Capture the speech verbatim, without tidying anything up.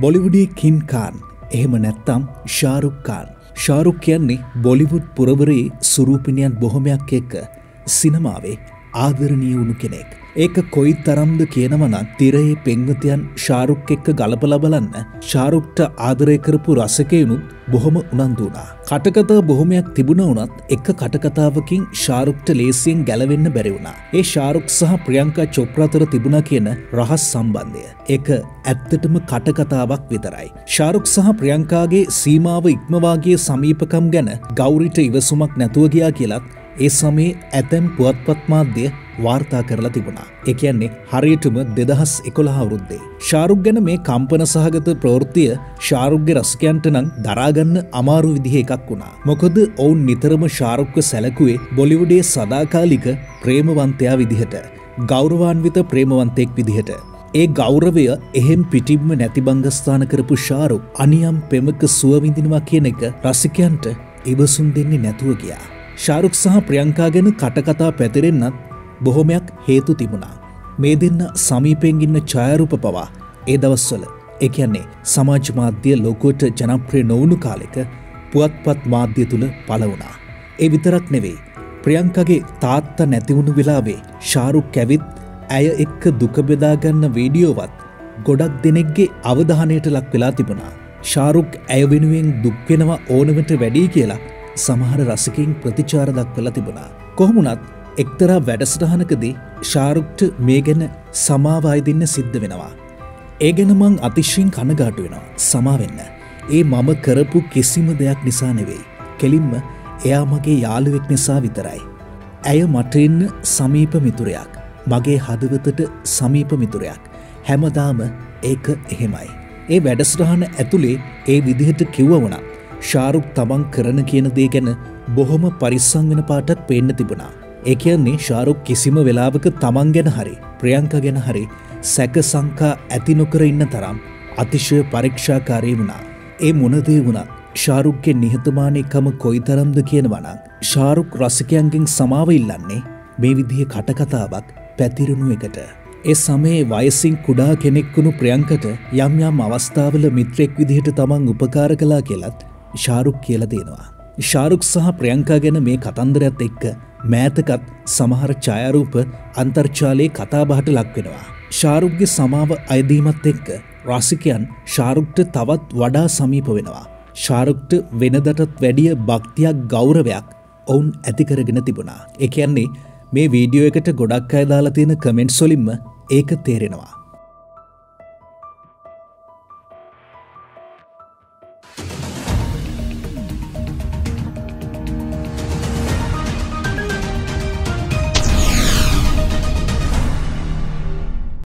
බොලිවුඩේ කින් කාන් එහෙම නැත්නම් ෂාරුක් කාන්. ෂාරුක් කියන්නේ බොලිවුඩ් පුරවරේ සුරූපිනියන් බොහොමයක් එක්ක සිනමාවේ ආදරණීය වුණු කෙනෙක්. ඒක කොයි තරම්ද කියනවනම් තිරයේ පෙම්වතියන් ෂාරුක් එක්ක ගලපලා බලන්න ෂාරුක්ට ආදරය කරපු රසිකයනුත් බොහොම උනන්දු වුණා. කටකතා බොහොමයක් තිබුණා වුණත් එක කටකතාවකින් ෂාරුක්ට ලේසියෙන් ගැලවෙන්න බැරි වුණා. ඒ ෂාරුක් සහ ප්‍රියංකා චොප්රා අතර තිබුණා කියන රහස් සම්බන්ධය. ඒක ඇත්තටම කටකතාවක් විතරයි. ෂාරුක් සහ ප්‍රියංකාගේ සීමාව ඉක්මවා ගිය සමීපකම් ගැන ගෞරිට ඉවසුමක් නැතුව ගියා කියලත් ඒ සමයේ ඇතැම් පුවත්පත් මාධ්‍ය වාර්තා කරලා තිබුණා. ඒ කියන්නේ හරියටම දෙදහස් එකොළහ අවුරුද්දේ. ෂාරුක් ගැන මේ කම්පන සහගත ප්‍රවෘත්තිය ෂාරුක්ගේ රසිකයන්ට නම් දරාගන්න අමාරු විදිහේ එකක් වුණා. මොකද ඔවුන් නිතරම ෂාරුක්ව සැලකුවේ බොලිවුඩේ සදාකාලික ප්‍රේමවන්තයා විදිහට, ගෞරවාන්විත ප්‍රේමවන්තයෙක් විදිහට. ඒ ගෞරවය එහෙම් පිටින්ම නැතිබංගස්ථාන කරපු ෂාරුක් අනියම් පෙමක සුව විඳිනවා කියන එක රසිකයන්ට ඉවසුම් දෙන්නේ නැතුව ගියා. ෂාරුක් සහ ප්‍රියංකා ගැන කටකතා පැතිරෙන්නත් බොහොමයක් හේතු තිබුණා. මේ දෙන්න සමීපයෙන් ඉන්න ඡායාරූප පවා ඒ දවස්වල, ඒ කියන්නේ සමාජ මාධ්‍ය ලෝකයට ජනප්‍රිය නොවුණු කාලෙක පුවත්පත් මාධ්‍ය තුල පළ වුණා. ඒ විතරක් නෙවෙයි, ප්‍රියංකාගේ තාත්තා නැති වුණු වෙලාවේ ෂාරුක් ඇවිත් ඇය එක්ක දුක බෙදා ගන්න වීඩියෝවත් ගොඩක් දෙනෙක්ගේ අවධානයට ලක් වෙලා තිබුණා. ෂාරුක් ඇය වෙනුවෙන් දුක් වෙනවා ඕනවට වැඩි කියලා සමහර රසිකයින් ප්‍රතිචාර දක්වලා තිබුණා. කොහොම වුණත් එක්තරා වැඩසටහනකදී ෂාරුක්ට මේ ගැන සමාව අයදින්න සිද්ධ වෙනවා. ඒ ගැන මං අතිශයින් කනගාටු වෙනවා. සමා වෙන්න. ඒ මම කරපු කිසිම දෙයක් නිසා නෙවෙයි. කෙලින්ම එයා මගේ යාළුවෙක් නිසා විතරයි. ඇය මට ඉන්න සමීප මිතුරයක්. මගේ හදවතට සමීප මිතුරයක්. හැමදාම ඒක එහෙමයි. ඒ වැඩසටහන ඇතුලේ ඒ විදිහට කිව්ව වුණා. ෂාරුක් තමන් කරන කියන දේ ගැන බොහොම පරිස්සම් වෙන පාටක් පේන්න තිබුණා. ඒ කියන්නේ ෂාරුක් කිසිම වෙලාවක තමන් ගැන හරි ප්‍රියංකා ගැන හරි සැක සංකා ඇති නොකර ඉන්න තරම් අතිශය පරීක්ෂාකාරී වුණා. ඒ මොන දේ වුණත් ෂාරුක්ගේ නිහතමානීකම කොයිතරම්ද කියනවා නම් ෂාරුක් රසිකයන්ගෙන් සමාව ඉල්ලන්නේ මේ විදිහේ කටකතාවක් පැතිරුණු එකට. ඒ සමයේ වයසින් කුඩා කෙනෙක් වුණු ප්‍රියංකට යම් යම් අවස්ථාවල මිත්‍රෙක් විදිහට තමන් උපකාර කළා කියලත් ෂාරුක් කියලා දෙනවා. ෂාරුක් සහ ප්‍රියංකා ගැන මේ කතන්දරයත් එක්ක මෑතකත් සමහර ඡායාරූප අන්තර්ජාලයේ කතාබහට ලක් වෙනවා. ෂාරුක්ගේ සමාව අයදීමත් එක්ක රසිකයන් ෂාරුක්ට තවත් වඩා සමීප වෙනවා. ෂාරුක්ට වෙනදටත් වැඩිය භක්තියක් ගෞරවයක් ඔවුන් ඇති කරගෙන තිබුණා. ඒ කියන්නේ මේ වීඩියෝ එකට ගොඩක් අය දාලා තියෙන කමෙන්ට්ස් වලින්ම ඒක තේරෙනවා.